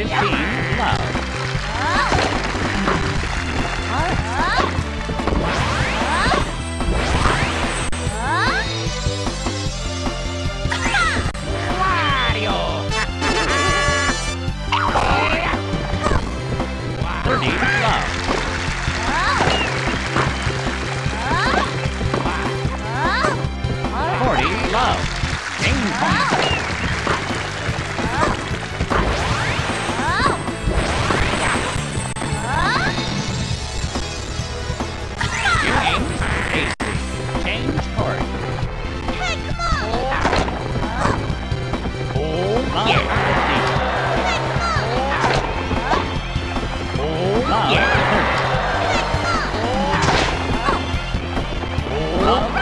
15, love. 30, love. 40, love. Game point. 80. Change court. Hey, come on! Oh, love. 50. Oh, love. 30. Oh, love.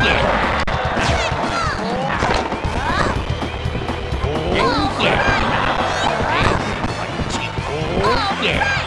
Yeah.